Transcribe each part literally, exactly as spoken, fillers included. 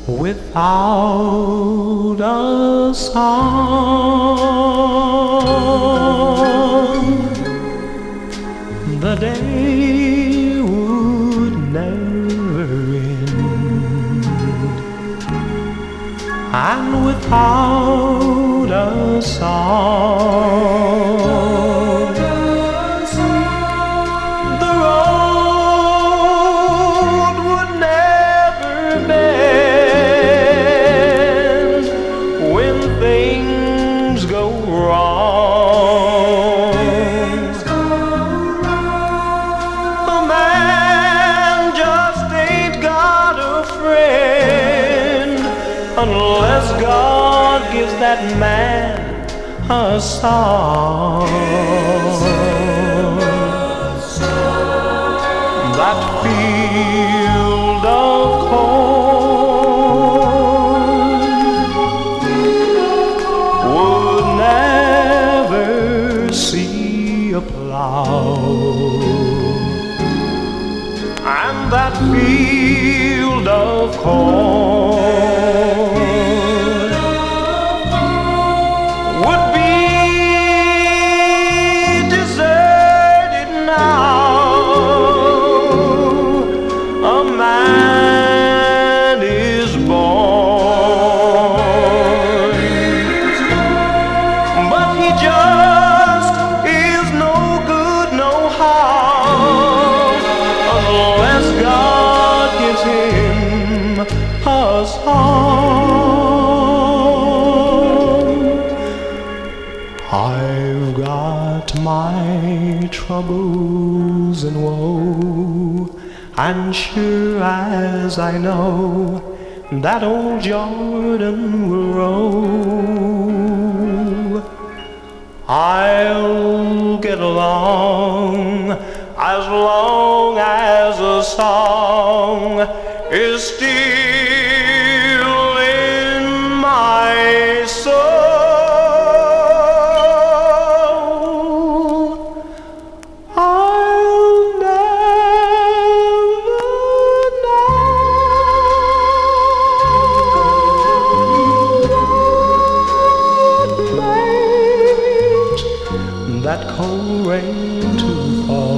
without a song. The day would never end, and without a song, the road would never bend. When things go wrong, a man just ain't got a friend unless God gives that man a song. That field of corn would never see a plow, and that field of corn would be deserted now. A man is born, but he just is no good, no how, unless God gives him a song. I've got my troubles and woe, and sure as I know that old Jordan will row, I'll get along as long as a song is still in my soul. I'll never know what makes that cold rain to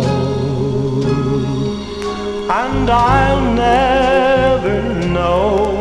fall, and I'll never know